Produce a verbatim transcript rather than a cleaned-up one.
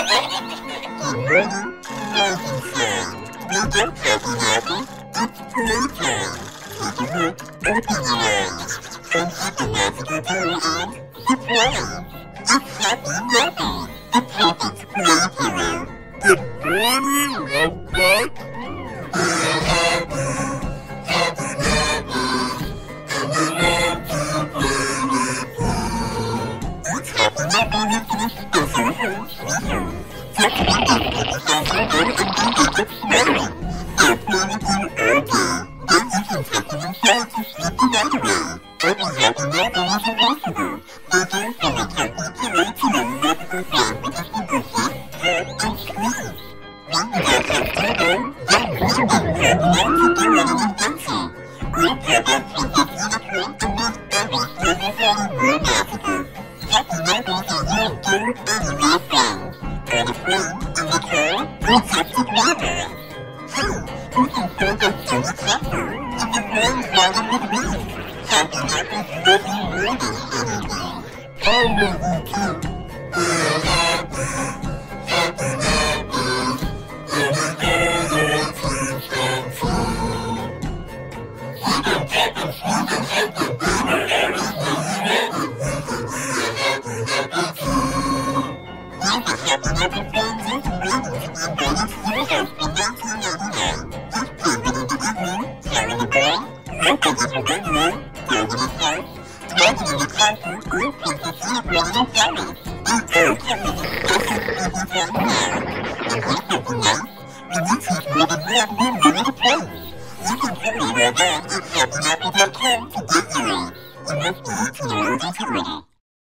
morning, rising sun. Wake up, happy napper. It's playtime. Take a look, open your eyes, and hit the magical ball and surprise. It's happy napper, the perfect play pillow. Good morning, Robot. We're happy, happy nappers, and we love to play with you. It's happy napper with your special host, Leo. Just one day, you sound so good and you wake up smiling. They'll play with you all day. Then you can tuck them inside to sleep the night away. Every happy napper is reversible. They go from a comfy pillow to a lovable bed with a simple fit, hot, and squeeze. When you got that pillow, then you can happy nap to go on an adventure. We'll pop up Princess Unicorn to make every snuggle party more magical. Happy nappers are your go anywhere friends. On a plane, in the car, or just with grandmas. Hey, we can find out so exactly if the boys riding with me. Happy nappers love you more than anything. I love you too. We're happy, happy nappers, and make all your dreams come true. We can pop and squeak and hug the baby always when you love it. We can be a happy napper too. We'll be happy napper friends with babies we invited to your house in nineteen ninety-nine. Just play them in the igloo, down in the barn, walk on in the bungalow, down in his house, imagine in the castle, or Princess Unicorn in her palace. They all come with a special every time now. And here's something nice, when you choose more than one, we'll lower the price. You can totally log on at happy napper dot com to get yours. You must be eighteen or older to order.